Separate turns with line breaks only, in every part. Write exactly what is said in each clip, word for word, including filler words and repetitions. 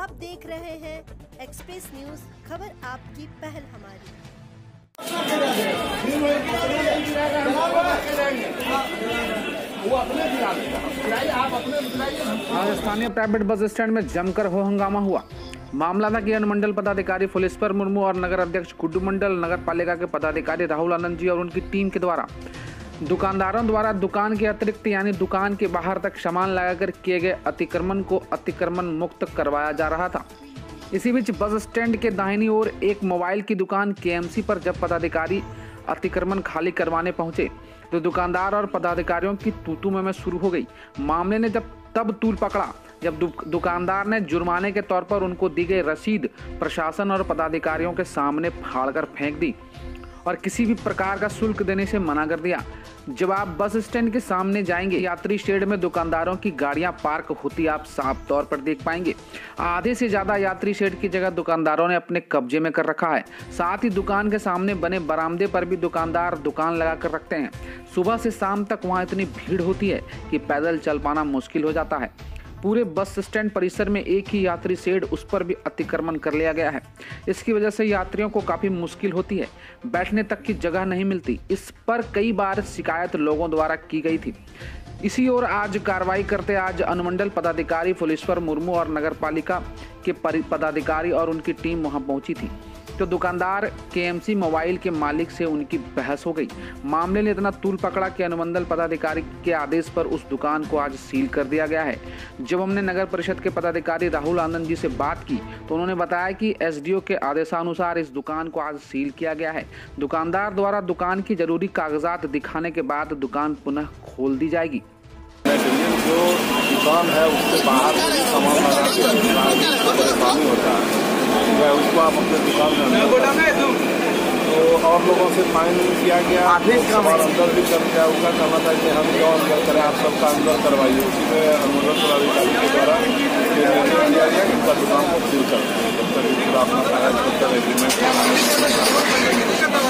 आप देख रहे हैं एक्सप्रेस न्यूज, खबर आपकी पहल हमारी।
आज स्थानीय प्राइवेट बस स्टैंड में जमकर हो हंगामा हुआ। मामला था कि अनुमंडल पदाधिकारी फुलेश्वर मुर्मू और नगर अध्यक्ष गुड्डू मंडल, नगर पालिका के पदाधिकारी राहुल आनंद जी और उनकी टीम के द्वारा दुकानदारों द्वारा दुकान के अतिरिक्त यानी दुकान के बाहर तक सामान लगाकर किए गए अतिक्रमण को अतिक्रमण मुक्त करवाया जा रहा था। इसी बीच बस स्टैंड के दाहिनी ओर एक मोबाइल की दुकान केएमसी पर जब पदाधिकारी अतिक्रमण खाली करवाने पहुंचे तो दुकानदार और पदाधिकारियों की तू-तू में शुरू हो गई। मामले ने जब तब तूल पकड़ा जब दु, दुकानदार ने जुर्माने के तौर पर उनको दी गई रसीद प्रशासन और पदाधिकारियों के सामने फाड़कर फेंक दी और किसी भी प्रकार का शुल्क देने से मना कर दिया। जब आप बस स्टैंड के सामने जाएंगे, यात्री शेड में दुकानदारों की गाड़ियां पार्क होती आप साफ तौर पर देख पाएंगे। आधे से ज्यादा यात्री शेड की जगह दुकानदारों ने अपने कब्जे में कर रखा है। साथ ही दुकान के सामने बने बरामदे पर भी दुकानदार दुकान लगा कर रखते हैं। सुबह से शाम तक वहाँ इतनी भीड़ होती है कि पैदल चल पाना मुश्किल हो जाता है। पूरे बस स्टैंड परिसर में एक ही यात्री शेड, उस पर भी अतिक्रमण कर लिया गया है। इसकी वजह से यात्रियों को काफी मुश्किल होती है, बैठने तक की जगह नहीं मिलती। इस पर कई बार शिकायत लोगों द्वारा की गई थी। इसी ओर आज कार्रवाई करते आज अनुमंडल पदाधिकारी फुलेश्वर मुर्मू और नगर पालिका के पदाधिकारी और उनकी टीम वहां पहुंची थी तो दुकानदार केएमसी मोबाइल के मालिक से उनकी बहस हो गई। मामले ने इतना तूल पकड़ा कि अनुमंडल पदाधिकारी के आदेश पर उस दुकान को आज सील कर दिया गया है। जब हमने नगर परिषद के पदाधिकारी राहुल आनंद जी से बात की तो उन्होंने बताया कि एसडीओ के आदेशानुसार इस दुकान को आज सील किया गया है। दुकानदार द्वारा दुकान की जरूरी कागजात दिखाने के बाद दुकान पुनः खोल दी जाएगी।
जो दुकान है उसके बाहर सामान लगा के परेशानी होता है, उसको आप अपने दुकान में तो और लोगों से फाइन किया गया, और अंदर भी कर दिया। उसका कहना था कि हम क्यों अंदर करें, आप सबका अंदर करवाइए। उसी में अनुमंडल पदाधिकारी के द्वारा निर्णय किया गया कि उनका दुकान को सील कर दें जब तक पूरा अपना कागज agreement.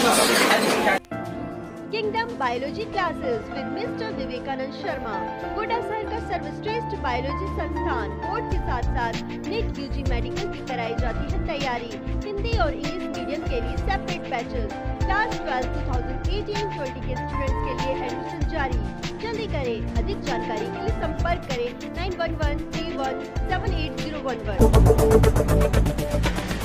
Kingdom biology classes with mister Vivekanand Sharma, Godda शहर का सर्वश्रेष्ठ बायोलॉजी संस्थान। बोर्ड के साथ साथ नीट यूजी मेडिकल की कराई जाती है तैयारी। हिंदी और इंग्लिश मीडियम के लिए separate batches. Class twelve two thousand eighteen twenty के स्टूडेंट्स के लिए एडमिशन जारी। जल्दी करें, अधिक जानकारी के लिए संपर्क करें nine one one three one seven eight zero one one.